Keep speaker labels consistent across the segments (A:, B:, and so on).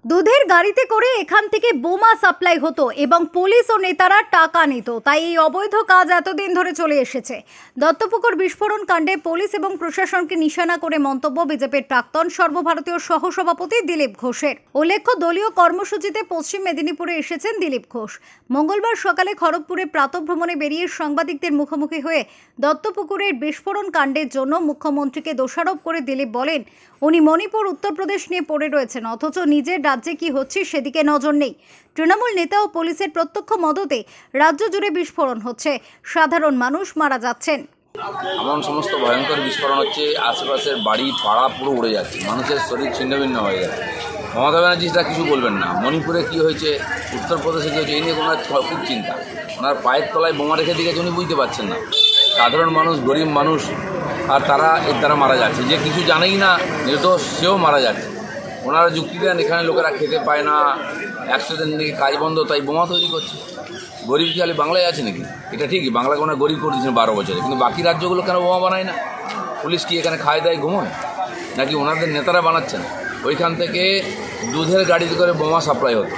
A: দুধের গাড়িতে করে এখান থেকে বোমা সাপ্লাই হতো এবং পুলিশ ও নেতারা টাকা নিত, তাই এই অবৈধ কাজ এতদিন ধরে চলে এসেছে। দত্তপুকুর বিস্ফোরণ কাণ্ডে পুলিশ এবং প্রশাসনকে নিশানা করে মন্তব্য বিজেপির প্রাক্তন সর্বভারতীয় সহসভাপতি দিলীপ ঘোষের। উল্লেখ্য, দলীয় কর্মসূচিতে পশ্চিম মেদিনীপুরে এসেছেন দিলীপ ঘোষ। মঙ্গলবার সকালে খড়গপুরে প্রাতঃভ্রমণে বেরিয়ে সাংবাদিকদের মুখোমুখি হয়ে দত্তপুকুরের বিস্ফোরণ কাণ্ডের জন্য মুখ্যমন্ত্রীকে দোষারোপ করে দিলীপ বলেন, উনি মণিপুর, উত্তরপ্রদেশ নিয়ে পড়ে রয়েছেন, অথচ নিজের রাজ্যে কি হচ্ছে সেদিকে নজর নেই। তৃণমূল নেতা ও পুলিশের প্রত্যক্ষ মদতে রাজ্য জুড়ে বিস্ফোরণ হচ্ছে, সাধারণ মানুষ মারা যাচ্ছেন।
B: এমন সমস্ত ভয়ঙ্কর বিস্ফোরণ হচ্ছে, আশেপাশের বাড়ি পাড়া পুরো উড়ে যাচ্ছে, মানুষের শরীর ছিন্নভিন্ন হয়ে যাচ্ছে। মমতা ব্যানার্জিটা কিছু বলবেন না। মণিপুরে কি হয়েছে, উত্তরপ্রদেশে কী হয়েছে, এই নিয়ে ওনার খুব চিন্তা। ওনার পায়ের তলায় বোমা রেখে দিয়েছে, উনি বুঝতে পারছেন না। সাধারণ মানুষ, গরিব মানুষ, আর তারা এর দ্বারা মারা যাচ্ছে। যে কিছু জানেই না, নির্দোষ, সেও মারা যাচ্ছে। ওনারা যুক্তি দেন এখানে লোকেরা খেতে পায় না, 100 দিন থেকে কাজ বন্ধ, তাই বোমা তৈরি করছে। গরিব কি খালি বাংলায় আছে নাকি? এটা ঠিকই, বাংলাকে ওনারা গরিব করে দিয়েছেন 12 বছরে, কিন্তু বাকি রাজ্যগুলো কেন বোমা বানায় না? পুলিশ কি এখানে খায় দেয় ঘুমোয় নাকি? ওনাদের নেতারা বানাচ্ছেন। ওইখান থেকে দুধের গাড়িতে করে বোমা সাপ্লাই হতো,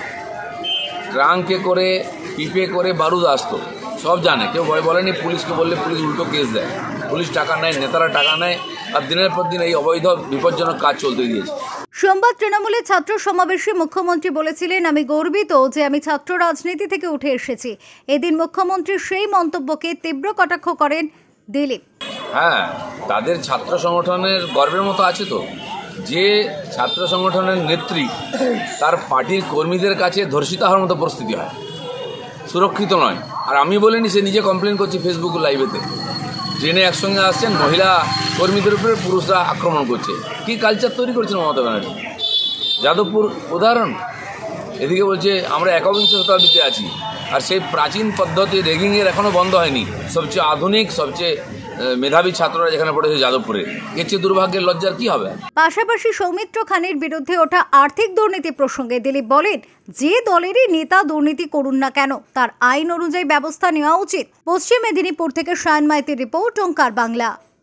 B: ট্রাঙ্কে করে, পিপে করে বারুদ আসতো, সব জানে। কেউ ভয় বলেনি। পুলিশকে বললে পুলিশ উল্টো কেস দেয়। পুলিশ টাকা নেয়, নেতারা টাকা নেয়, আর দিনের পর দিন এই অবৈধ বিপজ্জনক কাজ চলতে দিয়েছে।
A: সোমবার তৃণমূলের ছাত্র সমাবেশে মুখ্যমন্ত্রী বলেছিলেন, আমি গর্বিত যে আমি ছাত্র রাজনীতি থেকে উঠে এসেছি। এদিন মুখ্যমন্ত্রীর সেই মন্তব্যকে তীব্র কটাক্ষ করেন দিলীপ।
B: হ্যাঁ, তাদের ছাত্র সংগঠনের গর্বের মতো আছে তো, যে ছাত্র সংগঠনের নেত্রী তার পার্টির কর্মীদের কাছে ধর্ষিতা হওয়ার মতো পরিস্থিতি হয়, সুরক্ষিত নয়। আর আমি বলিনি, সে নিজে কমপ্লেন করছি ফেসবুক লাইভেতে। ট্রেনে একসঙ্গে আসছেন, মহিলা কর্মীদের উপরে পুরুষরা আক্রমণ করছে। কি কালচার তৈরি করছেন মমতা ব্যানার্জি? যাদবপুর উদাহরণ। এদিকে বলছে আমরা একবিংশ শতাব্দীতে আছি, আর সেই প্রাচীন পদ্ধতি র্যাগিংয়ের এখনও বন্ধ হয়নি। সবচেয়ে আধুনিক, সবচেয়ে মেধাবী ছাত্ররা যেখানে পড়েছে যাদবপুরে, এর চেয়ে দুর্ভাগ্যের লজ্জার কি হবে?
A: পাশাপাশি সৌমিত্র খানের বিরুদ্ধে ওঠা আর্থিক দুর্নীতি প্রসঙ্গে দিলীপ বলেন, যে দলেরই নেতা দুর্নীতি করুন না কেন, তার আইন অনুযায়ী ব্যবস্থা নেওয়া উচিত। পশ্চিম মেদিনীপুর থেকে সায়ন মাইতির রিপোর্ট, ওঙ্কার বাংলা।